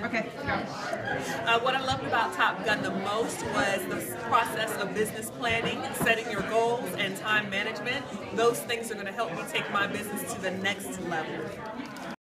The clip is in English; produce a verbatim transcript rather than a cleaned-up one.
Okay, go. Uh, what I loved about Top Gun the most was the process of business planning, setting your goals, and time management. Those things are going to help me take my business to the next level.